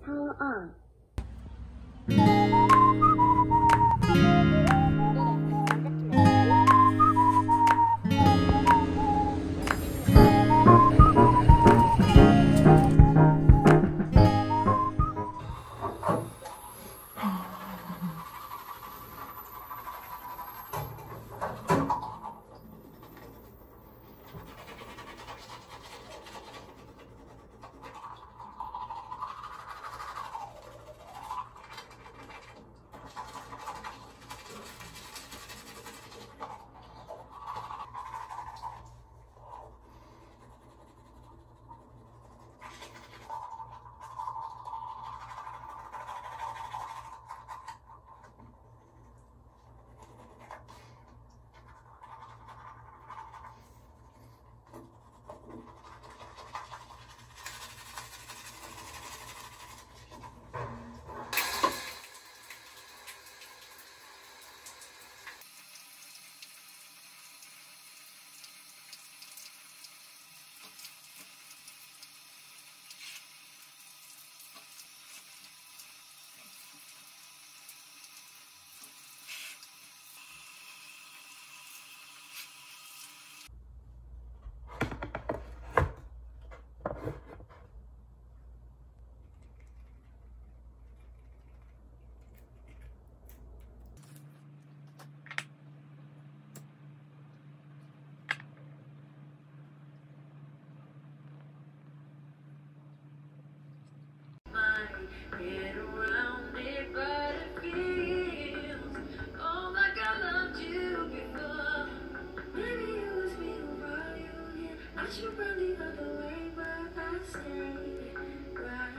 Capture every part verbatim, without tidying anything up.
Power on. Get around it, but it feels oh like I loved you before. Maybe it was me who brought you here. I should run the other way, but I stay right.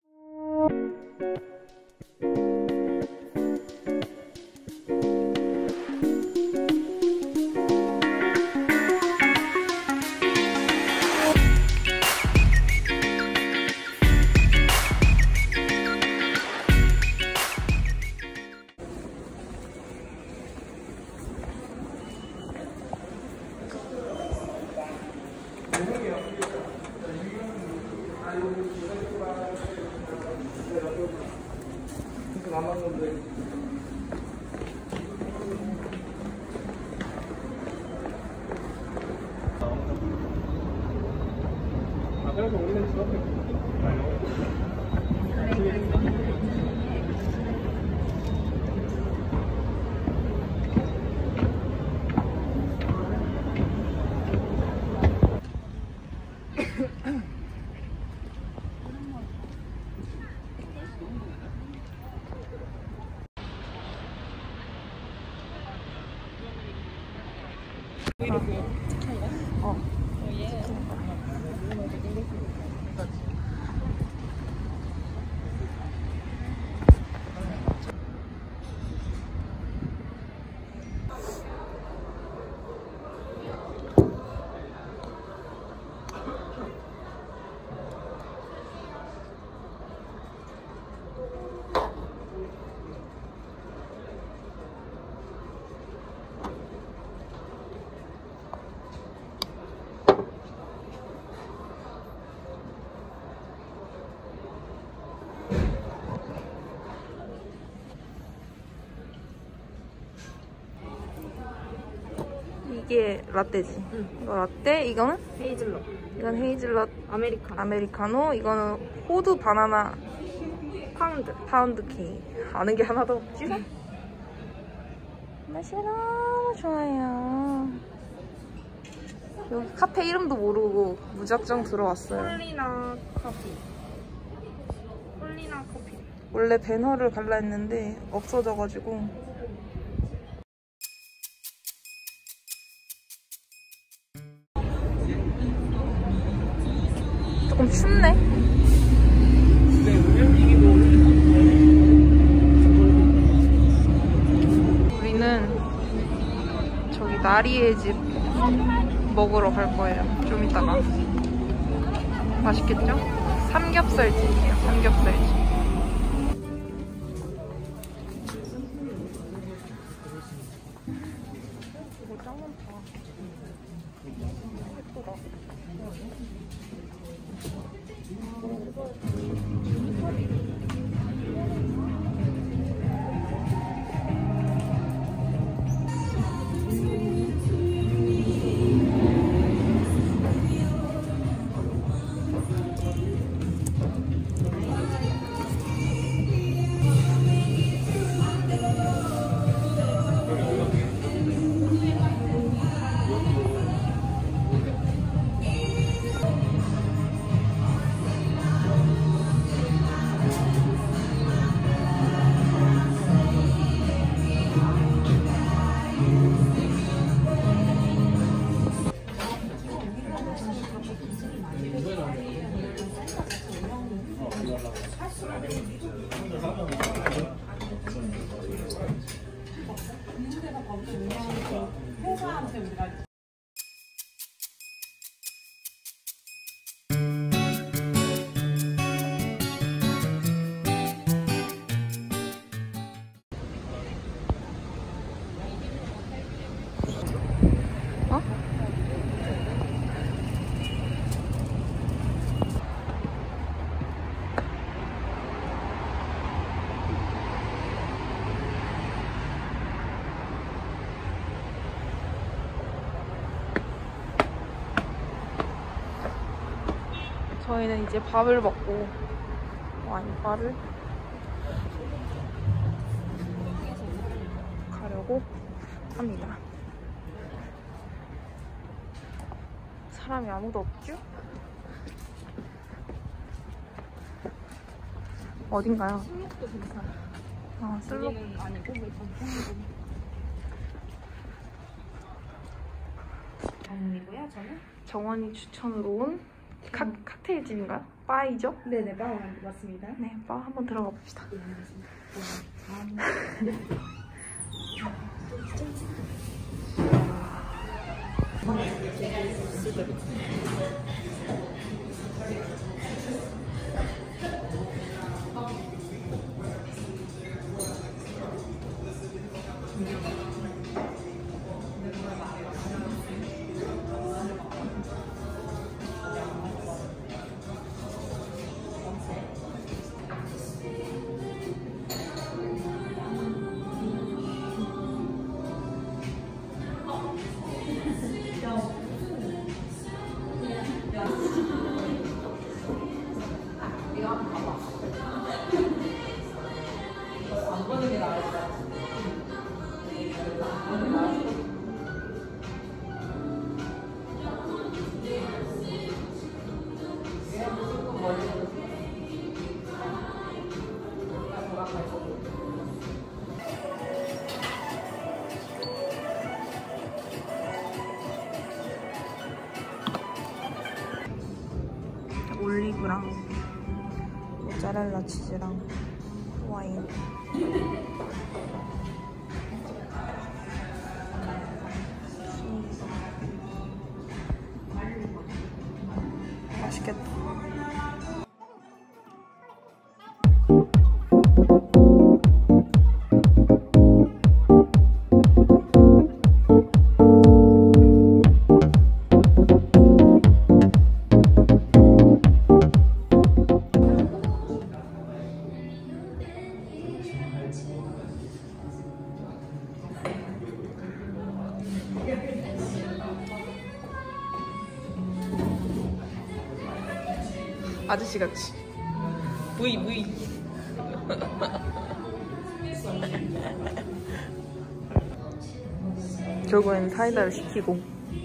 그래서 우리는 저렇게 어. 이게 라떼지? 응. 이거 라떼, 이거는? 헤이즐넛. 이건 헤이즐넛 아메리카노. 아메리카노, 이거는 호두 바나나 파운드. 파운드 케이크. 아는 게 하나도 없지? 맛이 너무 좋아요. 여기 카페 이름도 모르고 무작정 들어왔어요. 폴리나 커피. 폴리나 커피. 원래 배너를 갈라 했는데 없어져가지고. 조금 춥네. 우리는 저기 나리의 집 먹으러 갈 거예요. 좀 이따가. 맛있겠죠? 삼겹살집이에요. 삼겹살집. 이거 짱 많다. 예쁘다. 어? 저희는 이제 밥을 먹고 와인바를 가려고 합니다. 사람이 아무도 없죠? 어딘가요? 술록도 괜찮아. 아, 슬로 여기는 아니고 왜 전통이고. 전문이고요, 저는. 정원이 추천으로 온 칵, 칵테일 집인가요? 바이죠? 네네, 바로 맞습니다. 네, 바 한번 들어가 봅시다. 올리브랑 모짜렐라 치즈랑 와인. 맛있겠다. 아저씨 같이. 무이 무이. 결국엔 사이다를 시키고.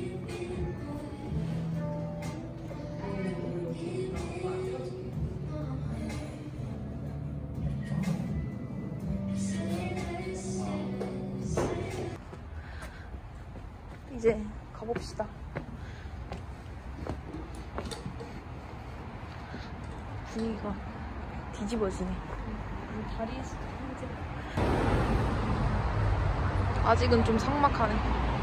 이제 가봅시다. 분위기가 뒤집어지네. 다리에서 아직은 좀 삭막하네.